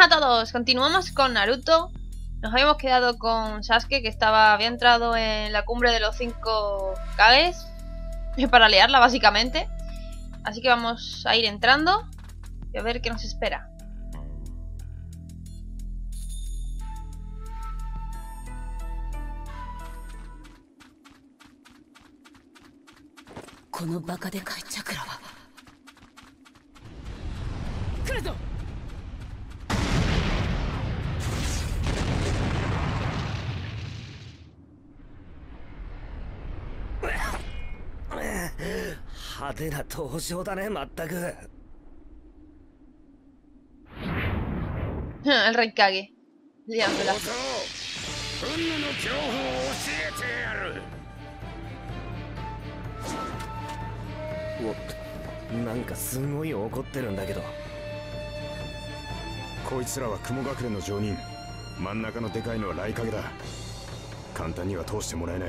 a todos, continuamos con Naruto. Nos habíamos quedado con Sasuke, que había entrado en la cumbre de los 5 Kages para liarla básicamente. Así que vamos a ir entrando y a ver qué nos espera. El Rey Kage liándola. なんかすごい怒ってるんだけど。 こいつらは雲隠れの上人。真ん中のでかいのは雷影だ。簡単には通してもらえない。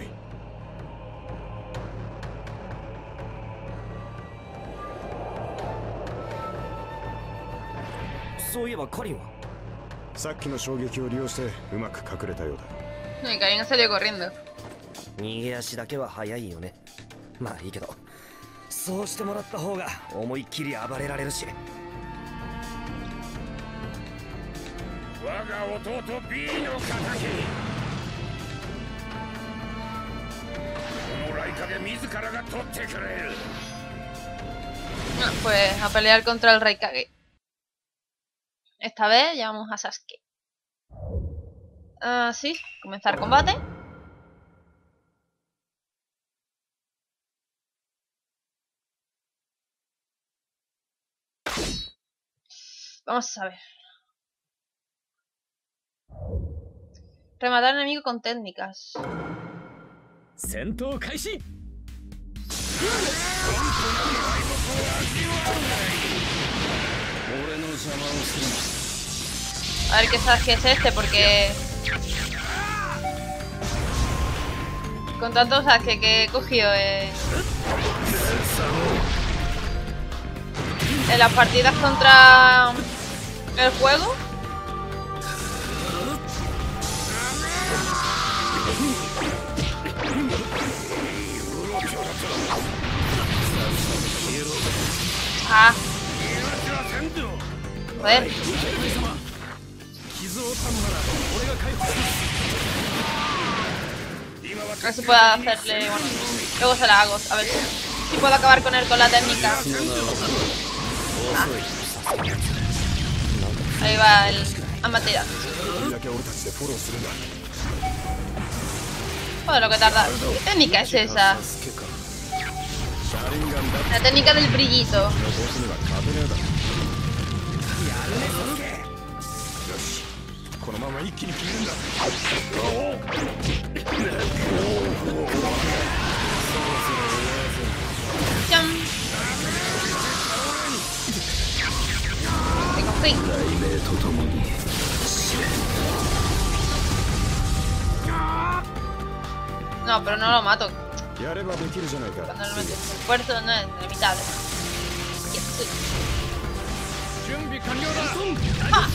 そういえばカリンはさっきの衝撃を利用してうまく隠れたようだ。 No, y Karin salió corriendo. 逃げ足だけは早いよね。まあいいけど、そうしてもらった方が思いっきり暴れられるし。 我が弟 B の敵。この雷影自らが取ってくれる。 Pues a pelear contra el Rey Kage. Esta vez llevamos a Sasuke. Sí, comenzar combate. Vamos a ver. Rematar enemigo con técnicas. A ver qué Sasuke es este, porque con tantos Sasuke que he cogido en las partidas contra el juego, joder. A ver si puedo hacerle, bueno, luego se la hago, a ver si puedo acabar con él con la técnica. Ahí va el Amaterasu. Joder, lo que tarda. ¿Qué técnica es esa? La técnica del brillito. ¡Cham! ¡Te cogí! No, pero no lo mato. Cuando lo metes esfuerzo, no es de mitad. ¡Ah!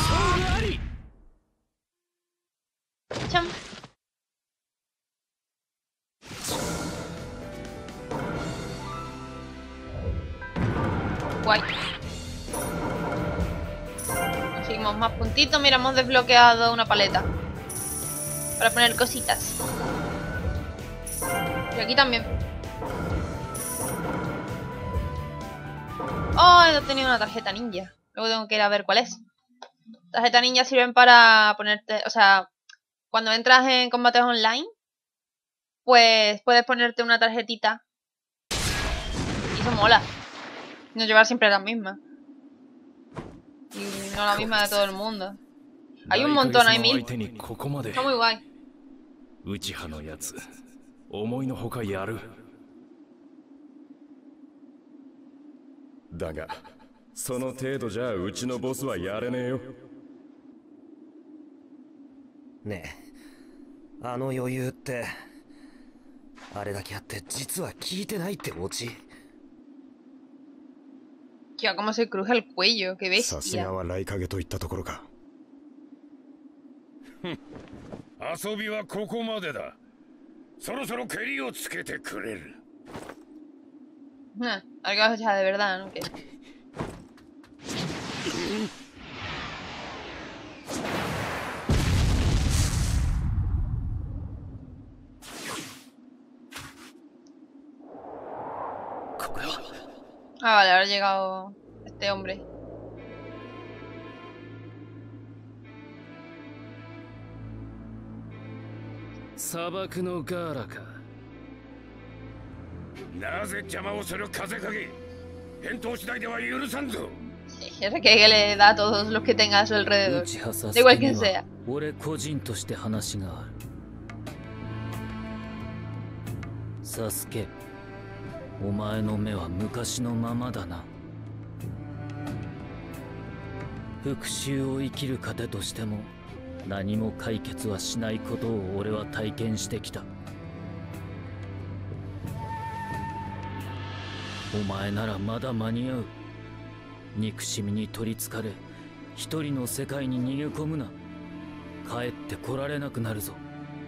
¡Cham! Guay. Conseguimos más puntitos. Mira, hemos desbloqueado una paleta para poner cositas. Y aquí también. Oh, he tenido una tarjeta ninja. Luego tengo que ir a ver cuál es. Tarjeta ninja sirven para ponerte, o sea, cuando entras en combates online, pues puedes ponerte una tarjetita. Y eso mola. No llevar siempre la misma. Y no la misma de todo el mundo. Hay un montón, hay 1000. Está muy guay. 思いのほかやる。だが、その程度じゃうちのボスはやれねえよ。 ねえ、あの余裕ってあれだけあって実は効いてないってオチ。 Tío, cómo se cruja el cuello, qué bestia. さすがは雷影といったところか。 遊びはここまでだ。そろそろケリをつけてくれる。 A ver qué vas a echar de verdad, ¿no? ¿Qué? Ah, vale, ahora ha llegado este hombre. Sabaku no Gaaraか。 なぜ邪魔をする風影。返答次第では許さんぞ。 Ya sé que le da a todos los que tenga a su alrededor. 内葉サ Da ス igual ケ quien に sea. は俺個人として話がある。サスケ、お前の目は昔のままだな。復讐を生きる糧としても何も解決はしないことを俺は体験してきた。お前ならまだ間に合う。憎しみに取りつかれ一人の世界に逃げ込むな。帰ってこられなくなるぞ。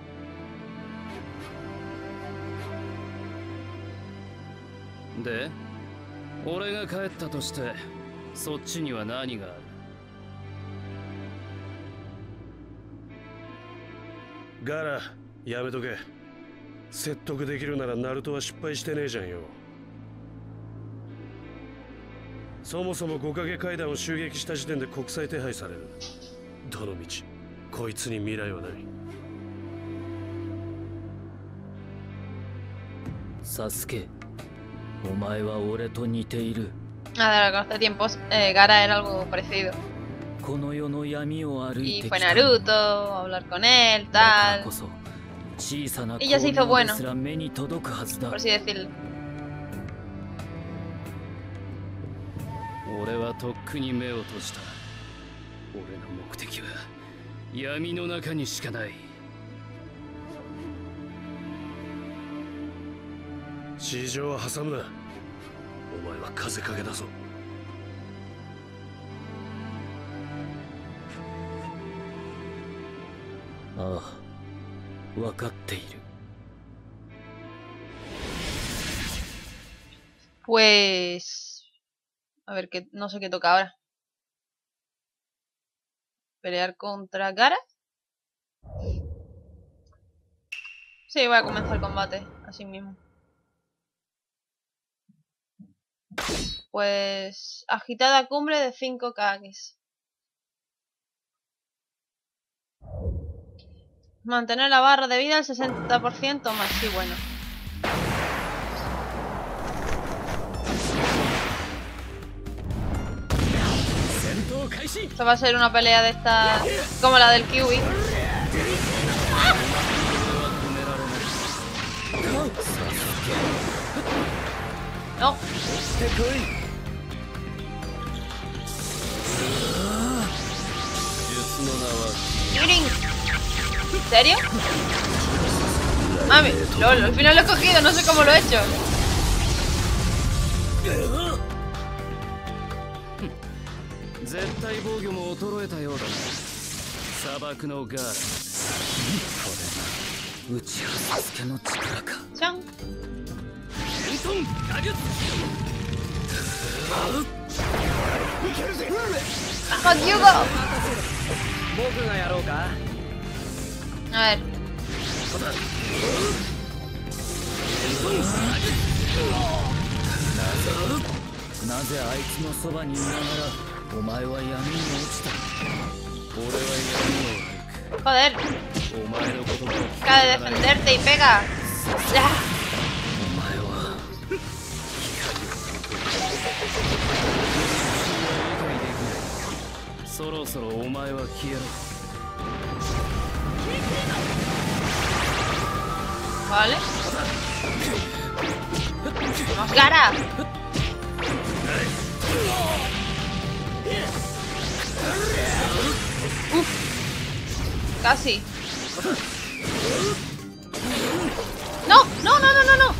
で、俺が帰ったとしてそっちには何がある？ ガラ、やめとけ。説得できるならナルトは失敗してねえじゃんよ。そもそも五影階段を襲撃した時点で国際手配される。どの道こいつに未来はない。 サスケ、お前は俺と似ている。 Nada, con hace tiempos Gaara era algo parecido. この世の闇を歩い Y てき fue た。 Naruto, a hablar con él, だから tal, こそ小さな Ella se hizo 光 bueno ですら目に届くはずだ。 por así decirlo. 俺はとっくに目を閉じた。俺の目的は闇の中にしかない。 市場は挟むな。お前は風影だぞ。 ああ、分かっている。 Pues... A ver, que no sé qué toca ahora. ¿Pelear contra Gaara? Sí, voy a comenzar el combate, así mismo. Pues... Agitada cumbre de 5 Kages. Mantener la barra de vida al 60% más, sí, bueno. Esto va a ser una pelea de esta como la del Kiwi. No. Kirin. ¿En serio? Mami, lol, al final lo he cogido, no sé cómo lo he hecho. 絶対防御も衰えたようだな。砂漠のガーラ。これが内葉サスケの力か。 ちゃん。あ、ヒューゴ。 僕がやろうか。 A ver. なぜあいつのそばにいながらお前は闇に落ちた。俺は闇を Joder. 歩く。お前のことも Deja de defenderte y pega. Ya. お前は理解できない。そろそろお前は消えろ。 Vale. Vamos, Gaara. Uf. Casi. No, no, no, no, no, no.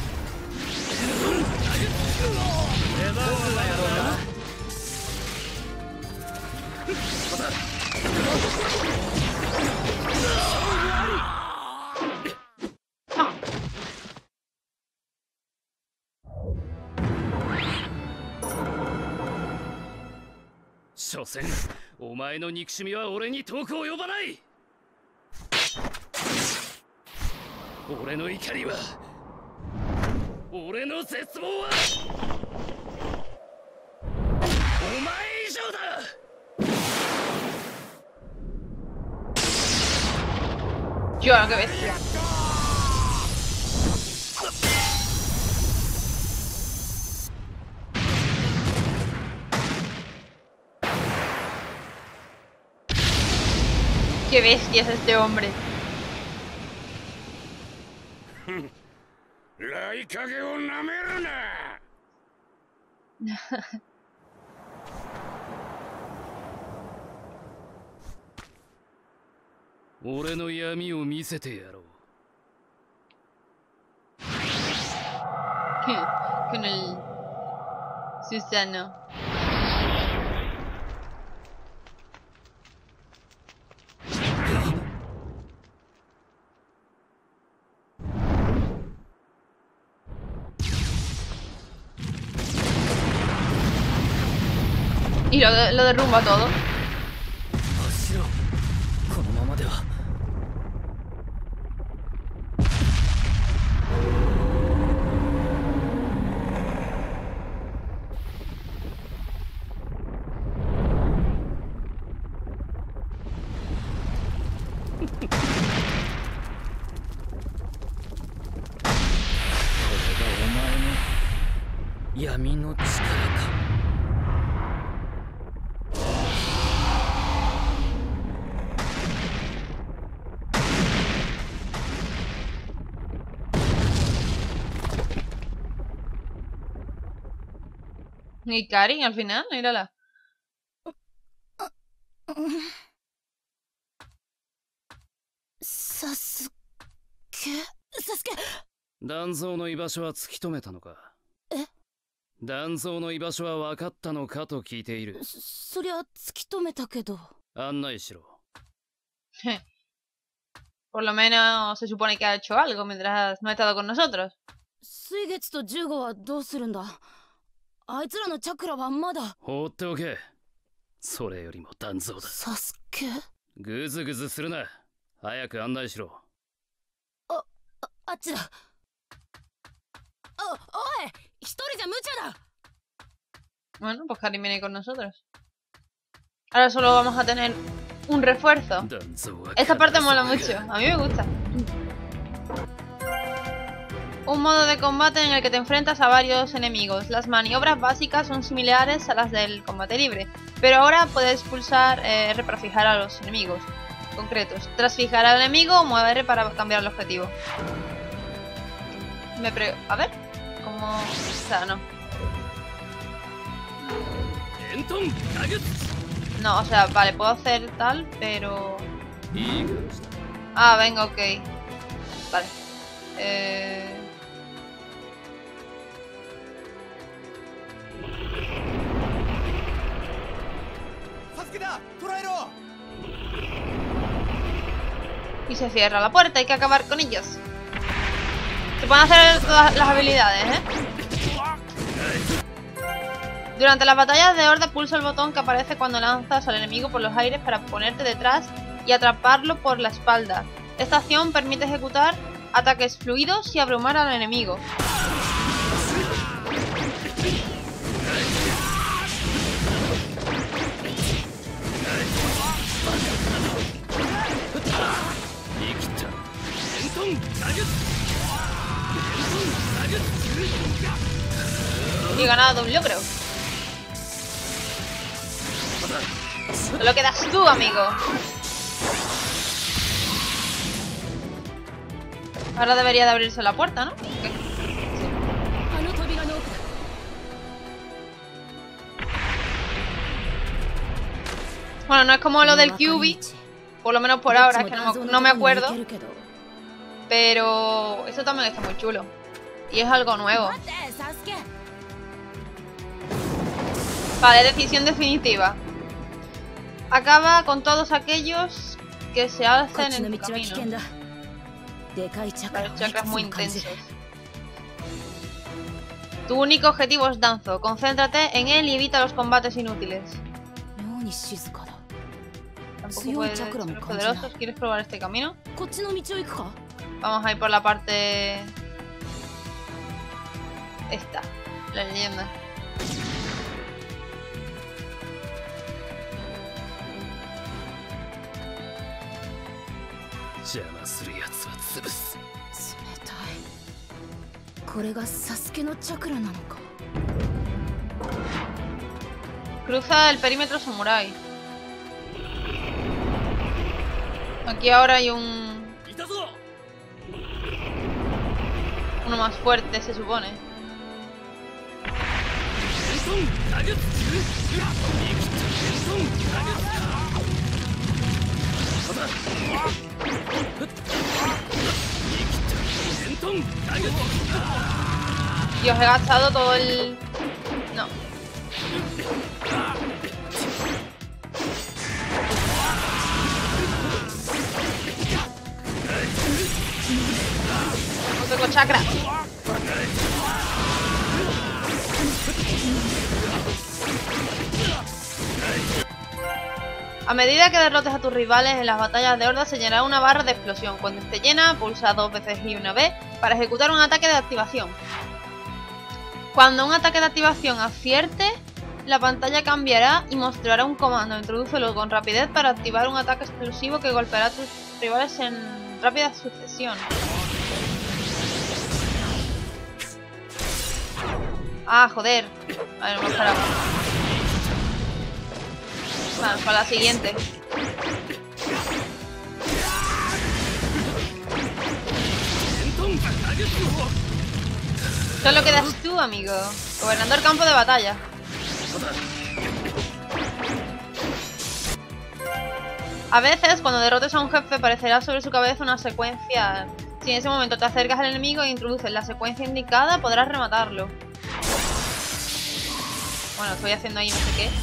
所詮お前の憎しみは俺に遠く及ばない。俺の怒りは、俺の絶望はお前以上だ。 Yo, qué bestia. Qué bestia es este hombre. 雷影をなめるな。 俺の闇を見せてやろう。 Con el Susano. Y lo derrumba todo. 走ろう。このままでは。闇の力か。 Y Karin al final, mírala. サスケ断蔵の居場所は突き止めたのか。 え？ 断蔵の居場所は分かったのかと聞いている。 そりゃ突き止めたけど。 案内しろ。 Por lo menos se supone que ha hecho algo mientras no ha estado con nosotros. 水月と15はどうするんだ？あいつらのチャクラはまだ。 放っておけ。それよりも断蔵だ。 サスケ？ グズグズするな。早く案内しろ。 あっちだ。おい、一人じゃ無茶だ。 Bueno, pues Karin viene con nosotros. Ahora solo vamos a tener un refuerzo. Esta parte mola mucho, a mí me gusta. Un modo de combate en el que te enfrentas a varios enemigos. Las maniobras básicas son similares a las del combate libre, pero ahora puedes pulsar R para fijar a los enemigos concretos. Tras fijar al enemigo, mueve R para cambiar el objetivo. A ver, ¿cómo? O sea, no. No, o sea, vale, puedo hacer tal, pero... Ah, venga, ok. Vale. Y se cierra la puerta, hay que acabar con ellos. Se pueden hacer todas las habilidades, ¿eh? Durante las batallas de horda pulsa el botón que aparece cuando lanzas al enemigo por los aires para ponerte detrás y atraparlo por la espalda. Esta acción permite ejecutar ataques fluidos y abrumar al enemigo. Y he ganado un logro. Solo quedas tú, amigo. Ahora debería de abrirse la puerta, ¿no? ¿Qué? Bueno, no es como lo del QB, por lo menos por ahora, es que no me acuerdo. Pero eso también está muy chulo. Y es algo nuevo. Vale, decisión definitiva. Acaba con todos aquellos que se alcen en tu camino. Los chakras muy intensos. Tu único objetivo es Danzo. Concéntrate en él y evita los combates inútiles. に静かだ。 Tampoco 強い puede チャクラも ser 感じない。 poderosos. ¿Quieres probar este camino? こっちの道を行くか？ Vamos a ir por la parte... Esta, la leyenda. 邪魔するやつは潰す。 冷たい。これがサスケのチャクラなのか。 Cruza el perímetro samurai. Aquí ahora hay un... いたぞ。 uno más fuerte, se supone. トン投げつ。生きたトン投げつ。まだ。生きたトン投げつ。 Dios, he gastado todo el... No. No tengo chakra. A medida que derrotes a tus rivales en las batallas de horda se llenará una barra de explosión. Cuando esté llena, pulsa 2 veces y una vez para ejecutar un ataque de activación. Cuando un ataque de activación acierte, la pantalla cambiará y mostrará un comando. Introdúcelo con rapidez para activar un ataque explosivo que golpeará a tus rivales en rápida sucesión. Ah, joder. A ver, no me esperaba. Vale, para la siguiente. Solo quedas tú, amigo. Gobernando el campo de batalla. A veces, cuando derrotes a un jefe, aparecerá sobre su cabeza una secuencia. Si en ese momento te acercas al enemigo e introduces la secuencia indicada, podrás rematarlo. Bueno, estoy haciendo ahí no sé qué.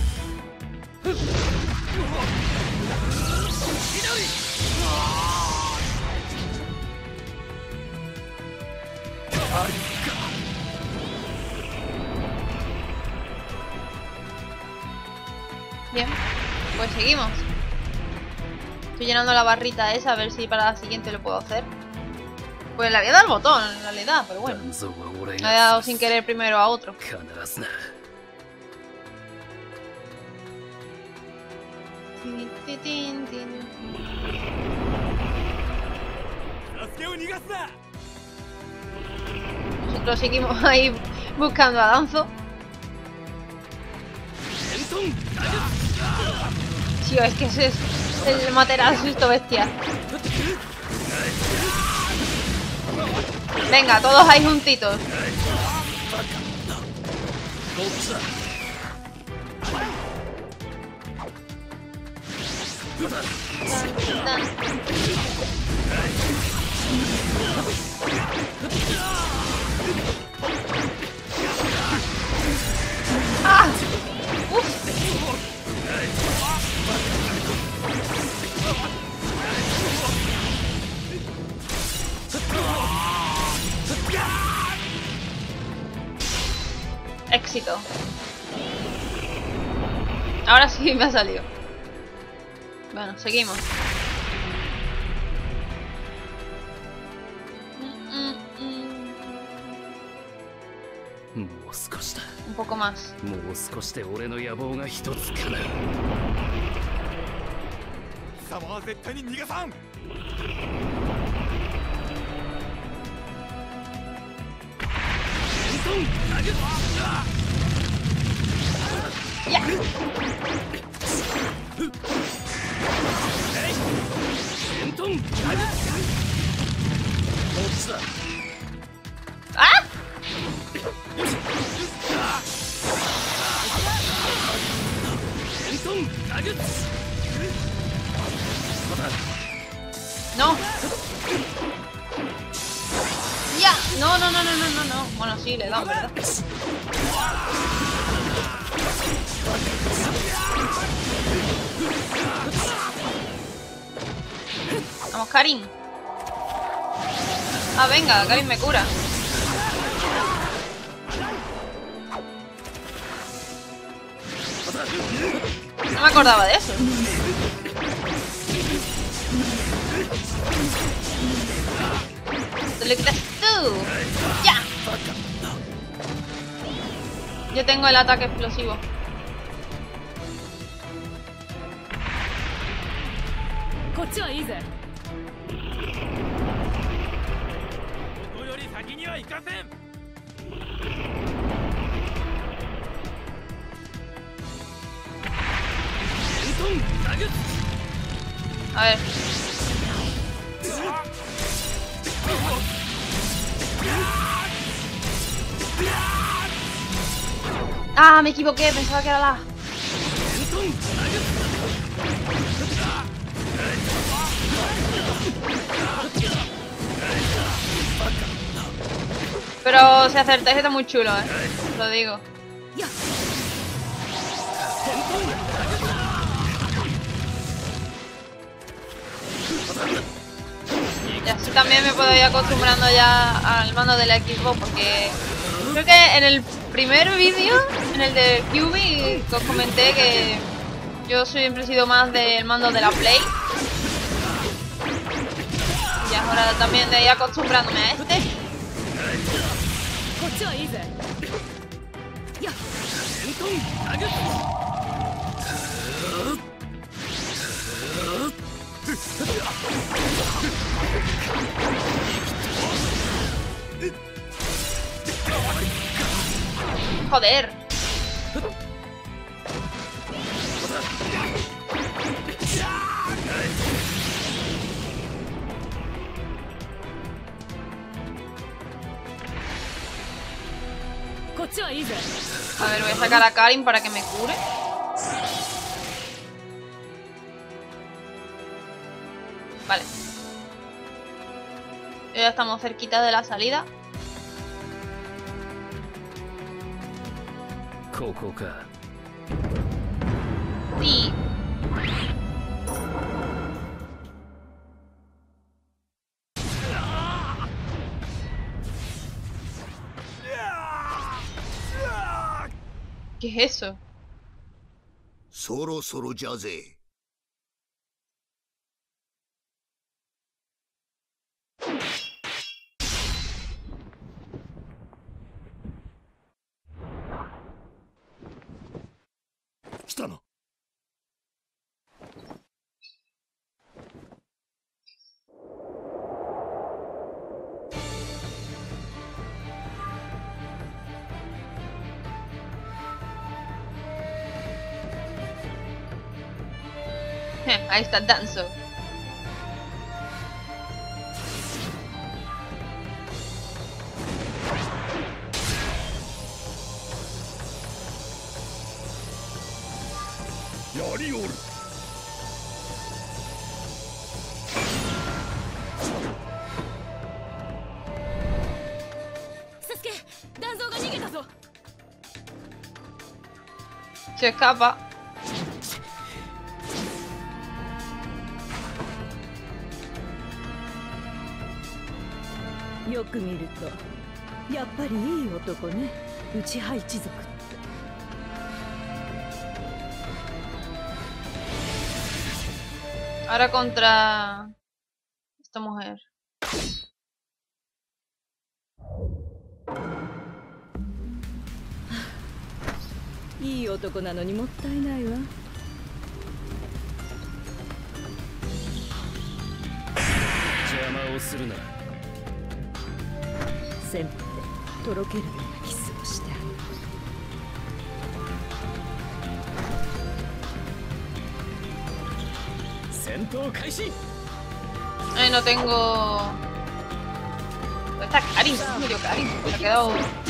Bien, pues seguimos. Estoy llenando la barrita esa a ver si para la siguiente lo puedo hacer. Pues le había dado el botón en realidad, pero bueno. Le había dado sin querer primero a otro. Nosotros seguimos ahí buscando a Danzo. Tío, es que ese es el material susto bestia. Venga, todos ahí juntitos. ¡Ah! ¡Uf! Éxito. Ahora sí me ha salido. Bueno, seguimos. Un poco más. ¡Ya! ¡Ah! No. Ya. No, no, no, no, no, no, no. Bueno, sí, le dan, ¿verdad? Vamos, Karin. Ah, venga, Karin me cura. No me acordaba de eso. Look at tú. ¡Ya! Yo tengo el ataque explosivo. A ver. Ah, me equivoqué, pensaba que era la... Pero si acertáis está muy chulo, lo digo. Y así también me puedo ir acostumbrando ya al mando de la Xbox, porque creo que en el primer vídeo, en el de QB, os comenté que yo siempre he sido más del mando de la Play. Y ahora también de ir acostumbrándome a este. Joder. A ver, voy a sacar a Karin para que me cure. Vale. Ya estamos cerquita de la salida. Sí. ¿Qué es eso? そろそろじゃぜ。来たな。 Ahí está Danzo. Se escapa. Ahora contra esta mujer. Ay, no tengo... ¿Dónde está Karin? ¿Dónde murió Karin? Se ha quedado...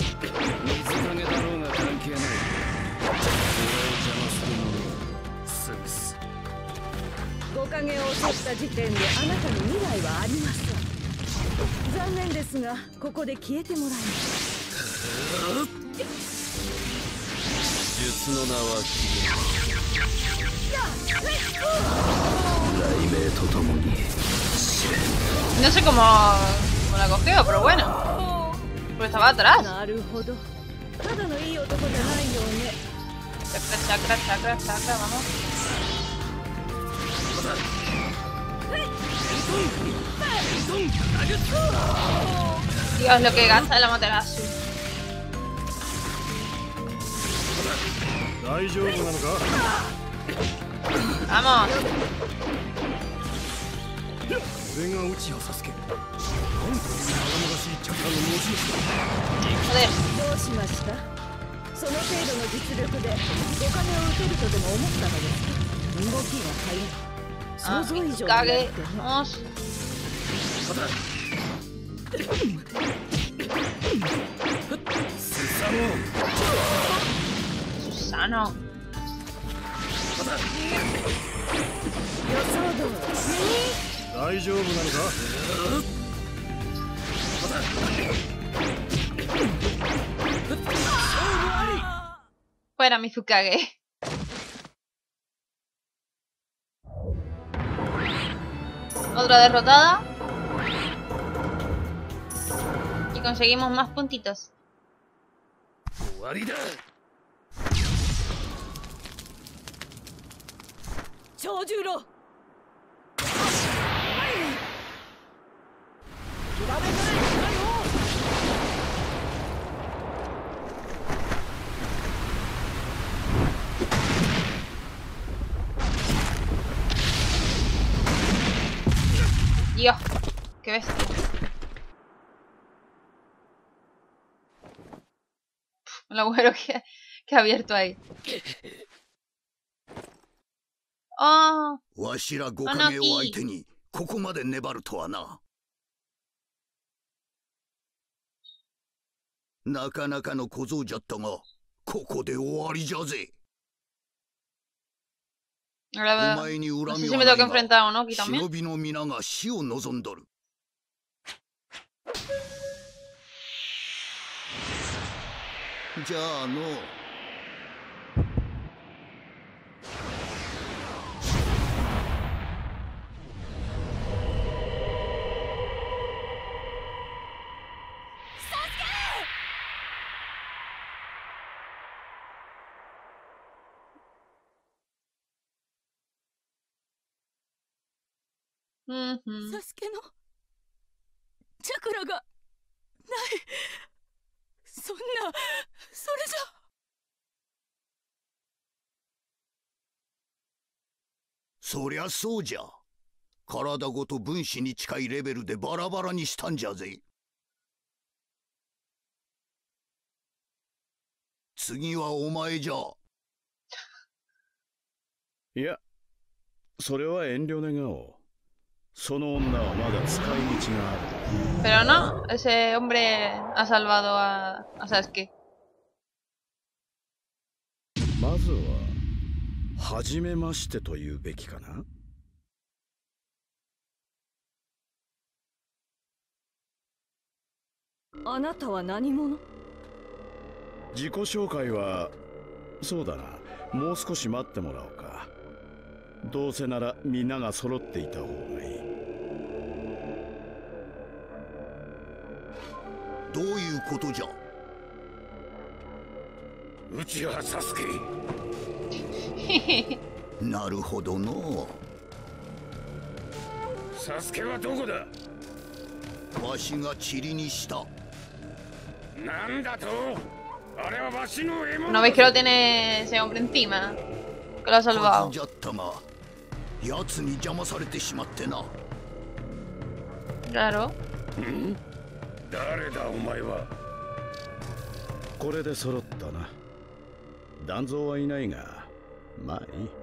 No sé cómo la cogió, pero bueno. Pues estaba atrás. Chakra, chakra, chakra, vamos. Dios, lo que gasta el Amaterasu. Vamos. Joder. どうしました？その程度の実力で5金を打てるとでも思ったのですか？動きが速い。想像以上になってね。 Vamos. Susano. 予想通り。 大丈夫なのか？ Fuera Mizukage. Otra derrotada. Y conseguimos más puntitos. 終わりだ。 長十郎。 Dios, qué bestia. El agujero que ha abierto ahí. Oh, わしら5影を相手にここまで粘るとはな。なかなかの小僧じゃったが、ここで終わりじゃぜ。お前に恨みはないが、忍びの皆が死を望んどる。じゃあの。 サスケのチャクラがない。そんな、それじゃ。 そりゃそうじゃ。体ごと分子に近いレベルでバラバラにしたんじゃぜ。次はお前じゃ。 いや、それは遠慮願おう。その女はまだ使い道がある。 Pero no, ese hombre ha salvado a Sasuke. まずは、初めましてと言うべきかな。 あなたは何者？ 自己紹介は、そうだな、もう少し待ってもらおうか。どうせならみんなが揃っていた方がいい。 どういうことじゃ。 内原サスケ。 なるほどの。 サスケはどこだ。 わしが塵にした。 なんだと。あれはわしの獲物。 Una vez que lo tiene ese hombre encima, que lo ha salvado. じゃったが、奴に邪魔されてしまってな。 Claro. 誰だお前は。 これで揃ったな。断蔵はいないが、まあいい。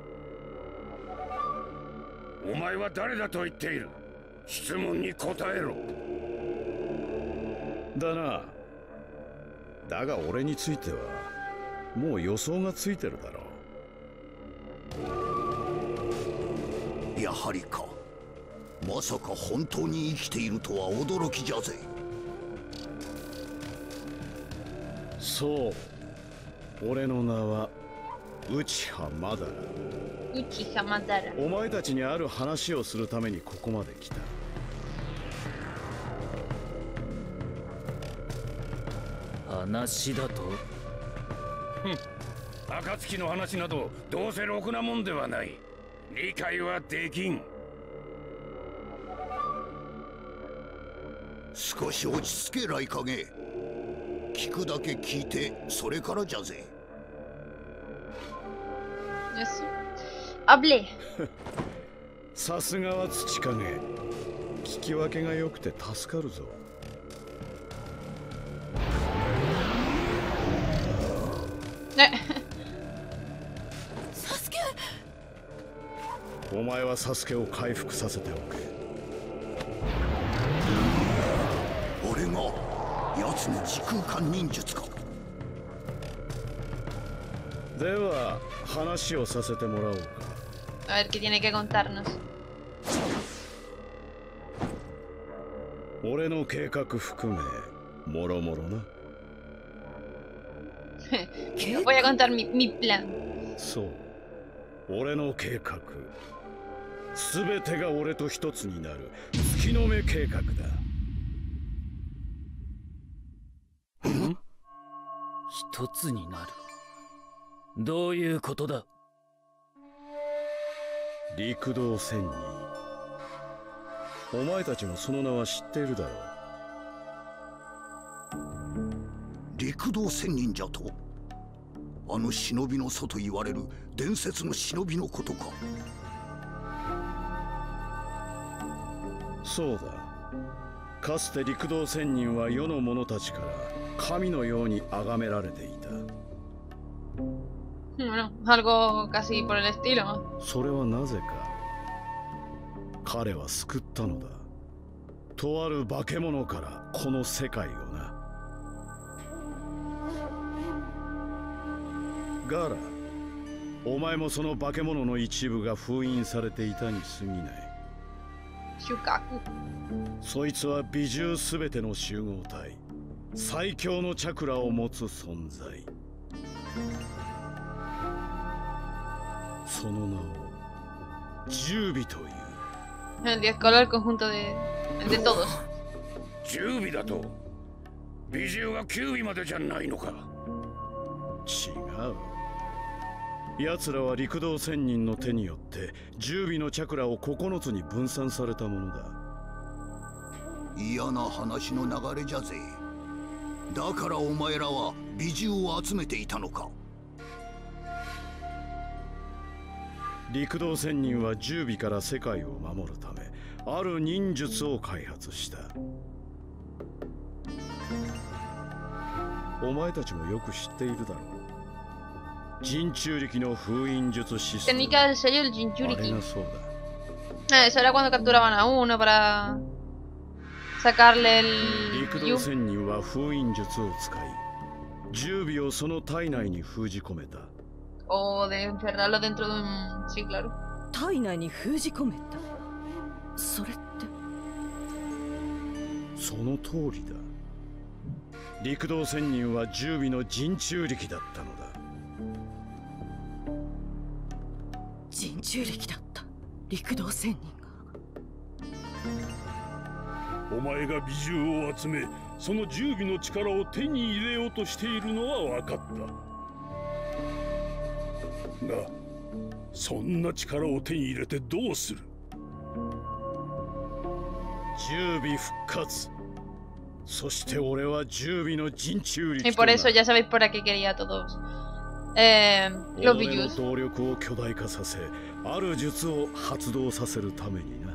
お前は誰だと言っている。質問に答えろ。 だな。だが俺についてはもう予想がついてるだろう。やはりか。まさか本当に生きているとは驚きじゃぜ。 そう。俺の名は内葉マダラ。 内葉マダラ。 お前たちにある話をするためにここまで来た。 話だと？ 暁の話などどうせろくなもんではない。理解はできん。 少し落ち着け雷影。聞くだけ聞いてそれからじゃぜ。 Eso. Hablé. さすがは土影。聞き分けが良くて助かるぞ。 サスケ。 お前はサスケを回復させておけ。 俺が奴の時空間忍術か。 では話をさせてもらおうか。 A ver qué tiene que contarnos. 俺の計画含めもろもろな。 Voy a contar mi plan. そう、俺の計画。すべてが俺と一つになる月の目計画だ。 一つになる。どういうことだ。 陸道仙人。お前たちもその名は知っているだろう。 陸道仙人じゃと。あの忍びの祖と言われる伝説の忍びのことか。 そうだ。かつて陸道仙人は世の者たちから神のように崇められていた。 Bueno, algo casi por el estilo. それはなぜか。彼は救ったのだ。とある化け物からこの世界をな。ガラ、お前もその化け物の一部が封印されていたに過ぎない。 Shukaku. そいつは美獣すべての集合体、最強のチャクラを持つ存在。その名を十尾という。 El 10 color, el conjunto de todos. 10尾だと美獣が9尾までじゃないのか。 違う。奴らは陸道仙人の手によって10尾のチャクラを9つに分散されたものだ。 嫌な話の流れじゃぜ。だからお前らは美獣を集めていたのか。 陸道仙人は10尾から世界を守るためある忍術を開発した。お前たちもよく知っているだろう。人中力の封印術システム。 Técnica del sello del あれ Jinchuriki. がそうだ。 Eso era cuando capturaban a uno para sacarle el 陸道 Yu. 仙人は封印術を使い10尾をその体内に封じ込めた。 O de encerrarlo dentro de un... Sí, claro. 体内に封じ込めた。それってその通りだ。陸道仙人は10尾の人中力だったのだ。 人中力だった。陸道仙人が。 お前が美獣を集めその10尾の力を手に入れようとしているのは分かったが、そんな力を手に入れてどうする。 10尾復活。そして俺は10尾の人中力 Y por eso ya sabéis para qué quería a todos. Los 俺の Biyus. 動力を巨大化させある術を発動させるためにな。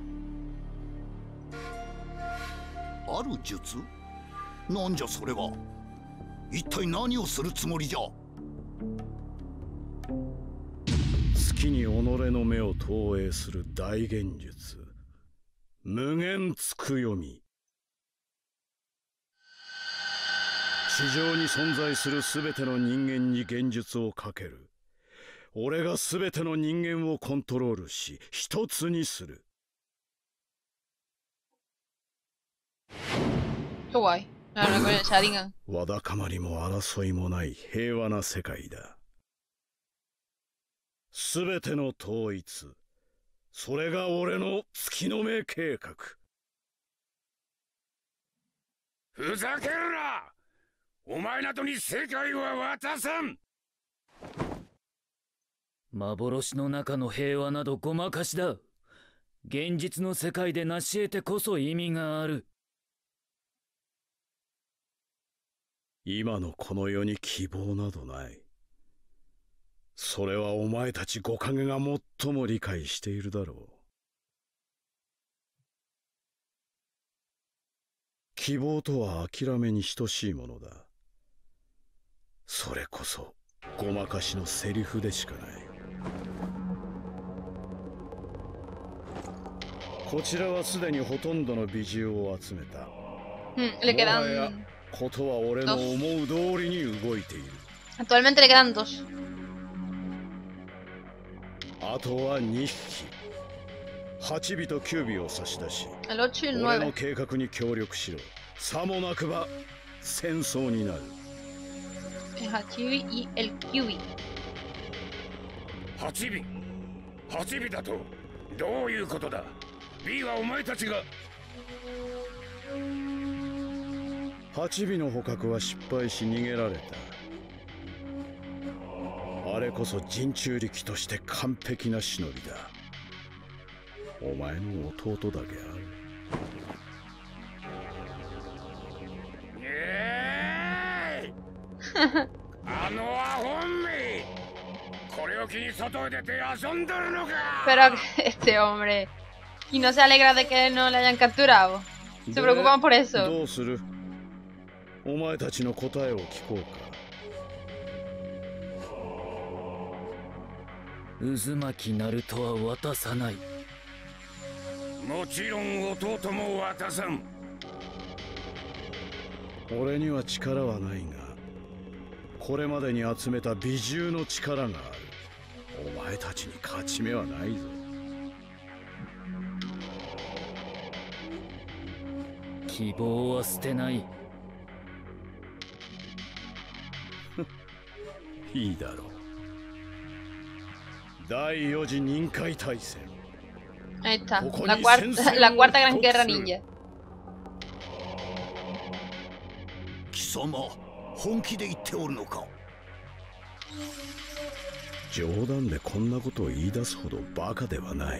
ある術？なんじゃそれは。一体何をするつもりじゃ。 月に己の目を投影する大幻術、無限つくよみ。地上に存在するすべての人間に幻術をかける。俺がすべての人間をコントロールし一つにする。 Qué guay. Claro, con el Sharingan. わだかまりも争いもない平和な世界だ。すべての統一、それが俺の月の目計画。 ふざけるな。お前などに世界は渡さん。 幻の中の平和などごまかしだ。現実の世界で成し得てこそ意味がある。 今のこの世に希望などない。それはお前たち五影が最も理解しているだろう。希望とは諦めに等しいものだ。それこそごまかしのセリフでしかない。こちらはすでにほとんどの美獣を集めた。 Le もはや quedan ことは俺の思う通りに動いている。 Actualmente le quedan 2. あとは2匹。8尾と9尾を差し出し、 El 8 y el 俺の 9. 計画に協力しろ。さもなくば戦争になる。 El Hachibi y el Kyubi. 8尾だとどういうことだ。 B はお前たちが。 8尾の捕獲は失敗し逃げられた。あれこそ人中力として完璧な忍びだ。お前の弟だけある。 あのアホンめ、これを機に外へ出て遊んでるのか。 Pero este hombre. Y no se alegra de que no le hayan capturado. Se preocupan por eso. どうする？お前たちの答えを聞こうか。 渦巻きナルトは渡さない。 もちろん弟も渡さん。 俺には力はないが、これまでに集めた美獣の力がある。お前たちに勝ち目はないぞ。 希望は捨てない。 いいだろう。第4次任海大戦。 Ahí está. La cuarta gran guerra ninja. 貴様、本気で言っておるのか。 冗談でこんなことを言い出すほどバカではない。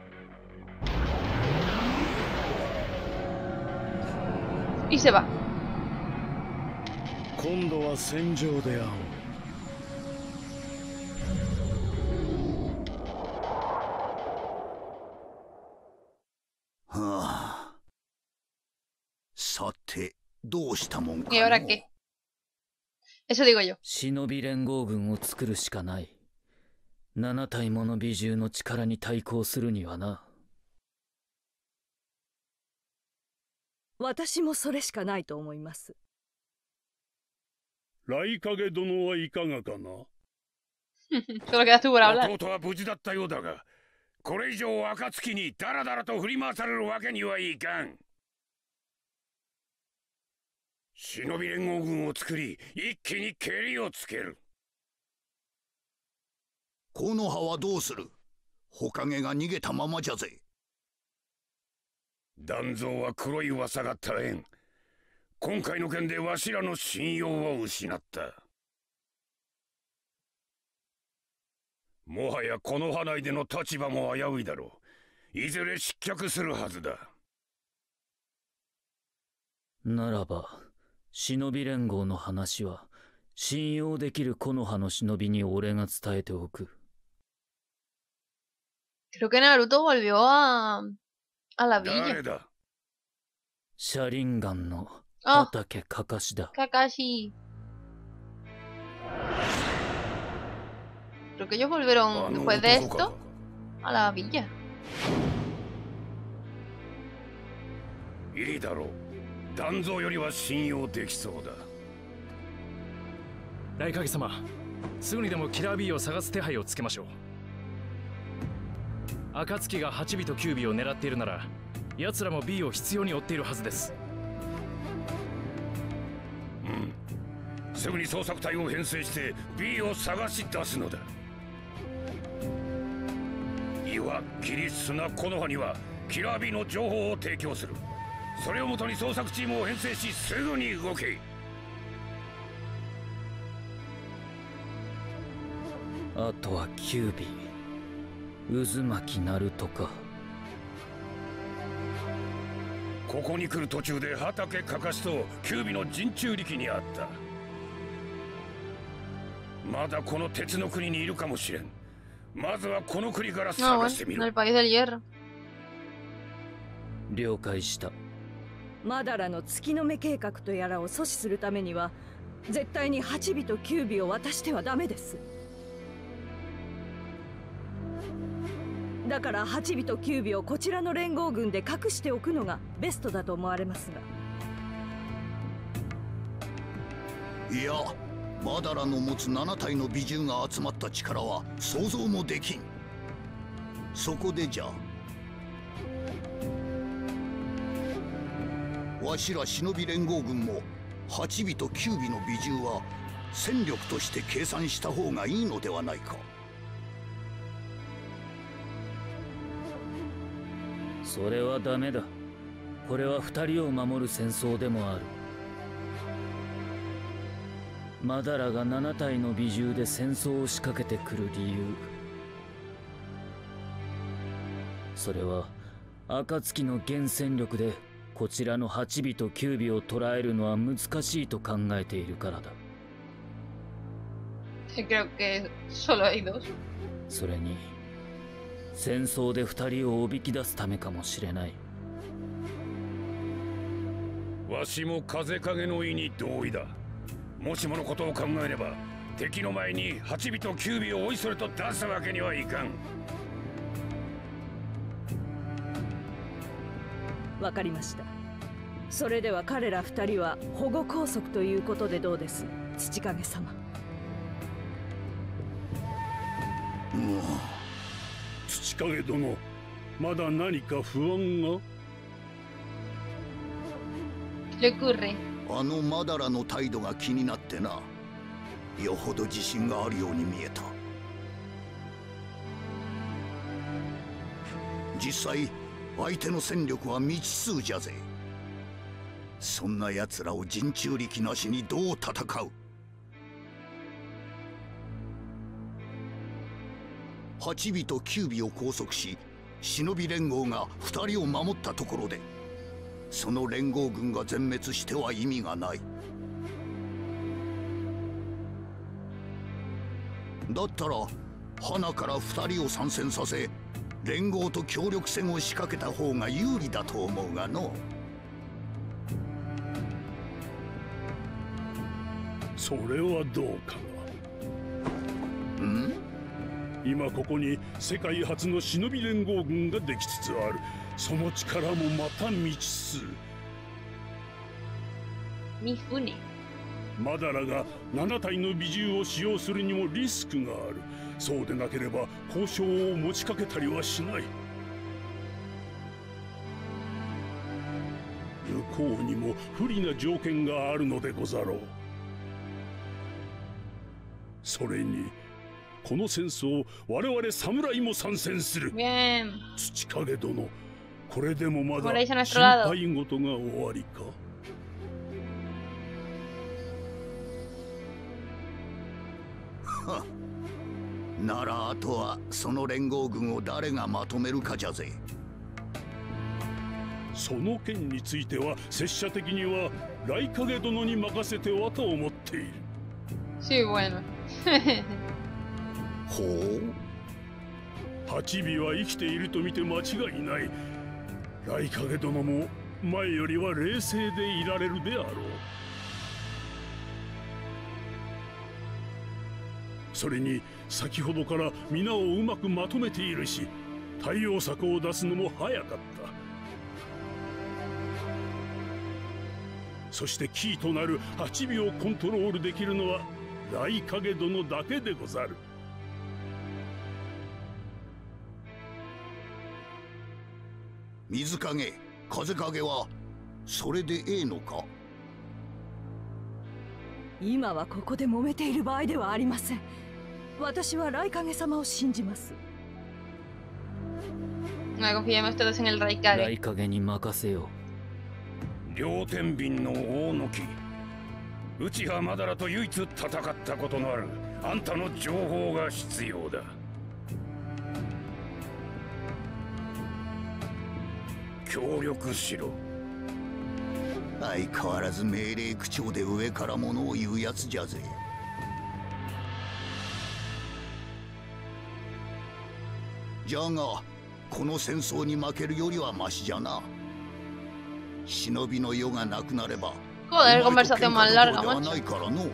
Y se va. 今度は戦場で会おう。 はあ。さて、どうしたもんかの。 ¿Y ahora qué? Eso digo yo. 忍び連合軍を作るしかない。7体もの美獣の力に対抗するにはな。 私もそれしかないと思います。 来影殿はいかがかな。 Solo quedas tú por hablar. 弟は無事だったようだが、これ以上暁にダラダラと振り回されるわけにはいかん。忍び連合軍を作り、一気に蹴りをつける。 木の葉はどうする？火影が逃げたままじゃぜ。 断蔵は黒い噂が絶えん。今回の件でわしらの信用を失った。もはやこの葉内での立場も危ういだろう。いずれ失脚するはずだ。 ならば、忍び連合の話は信用できる木の葉の忍びに俺が伝えておく。 Creo que Naruto volvió a la villa. 誰だ？ シャリンガンの Ah, 畑かかしだ。 Kakashi. Creo que ellos volvieron después de esto a la villa. いいだろう。断蔵よりは信用できそうだ。 来影様、すぐにでもキラー B を探す手配をつけましょう。暁が8尾と9尾を狙っているなら、奴らも B を必要に追っているはずです。 うん。すぐに捜索隊を編成して B を探し出すのだ。岩、霧、砂、木の葉にはキラー B の情報を提供する。それをもとに捜索チームを編成し、すぐに動け。 あとはキュービー、渦巻きナルトか。 ここに来る途中で畑かかしとキュービの陣中力にあった。まだこの鉄の国にいるかもしれん。まずはこの国から探してみろ。 el país del hierro。 了解した。 マダラの月の目計画とやらを阻止するためには絶対に8尾と9尾を渡してはダメです。だから8尾と9尾をこちらの連合軍で隠しておくのがベストだと思われますが。 いや、マダラの持つ7体の美獣が集まった力は想像もできん。そこでじゃわしら忍び連合軍も8尾と9尾の美獣は戦力として計算した方がいいのではないか。 それはダメだ。これは2人を守る戦争でもある。マダラが7体の美獣で戦争を仕掛けてくる理由、それは暁の原戦力でこちらの8尾と9尾を捕らえるのは難しいと考えているからだ。それに戦争で2人をおびき出すためかもしれない。 わしも風影の意に同意だ。もしものことを考えれば敵の前に8尾と9尾をおいそれと出すわけにはいかん。 わかりました。それでは彼ら2人は保護拘束ということでどうです、土影様。 土影殿、まだ何か不安が？ あのマダラの態度が気になってな。よほど自信があるように見えた。実際相手の戦力は未知数じゃぜ。そんな奴らを陣中力なしにどう戦う。8尾と9尾を拘束し、忍び連合が2人を守ったところでその連合軍が全滅しては意味がない。だったら花から2人を参戦させ連合と協力戦を仕掛けた方が有利だと思うがの。 それはどうかな。今ここに世界初の忍び連合軍ができつつある。その力もまた未知数。マダラが7体の美獣を使用するにもリスクがある。そうでなければ交渉を持ちかけたりはしない。向こうにも不利な条件があるのでござろう。それにこの戦争我々侍も参戦する。土影殿、これでもまだ心配事が終わりか。 ならあとはその連合軍を誰がまとめるかじゃぜ。 その件については拙者的には雷影殿に任せてはと思っている。 ほう。 8尾は生きていると見て間違いない。雷影殿も前よりは冷静でいられるであろう。それに先ほどから皆をうまくまとめているし、対応策を出すのも早かった。そしてキーとなる8尾をコントロールできるのは雷影殿だけでござる。 水影、風影はそれでええのか。 今はここで揉めている場合ではありません。私は雷影様を信じます。 雷影に任せよう。両天秤の大野木、内葉マダラと唯一戦ったことのあるあんたの情報が必要だ。協力しろ。 相変わらず命令口調で上から物を言うやつじゃぜ。じゃがこの戦争に負けるよりはマシじゃな。忍びの世がなくなれば Joder, conversación más larga, では macho. ないからの。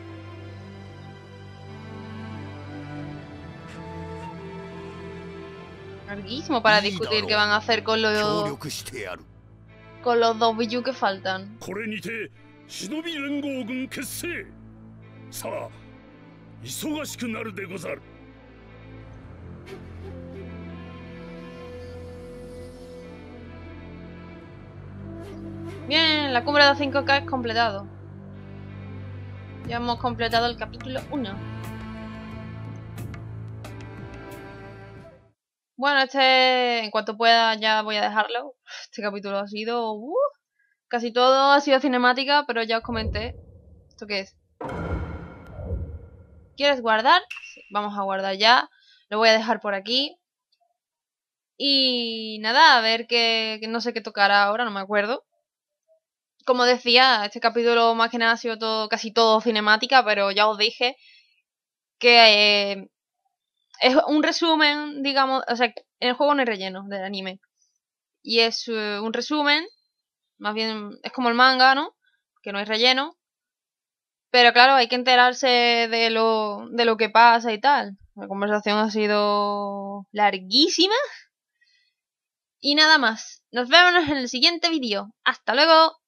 Larguísimo para discutir qué van a hacer con 協 los 力してやる。 dos Biju que faltan. これにて忍び連合軍結成。さあ忙しくなるでござる。 Bien, la cumbre de 5K es completado. Ya hemos completado el capítulo 1. Bueno, en cuanto pueda ya voy a dejarlo. Este capítulo ha sido... casi todo ha sido cinemática, pero ya os comenté. ¿Esto qué es? ¿Quieres guardar? Sí, vamos a guardar ya. Lo voy a dejar por aquí. Y nada, a ver que no sé qué tocará ahora, no me acuerdo. Como decía, este capítulo más que nada ha sido todo, casi todo cinemática, pero ya os dije que es un resumen, digamos, o sea, en el juego no hay relleno del anime. Y es un resumen, más bien es como el manga, ¿no? Que no hay relleno. Pero claro, hay que enterarse de lo que pasa y tal. La conversación ha sido larguísima. Y nada más. Nos vemos en el siguiente vídeo. ¡Hasta luego!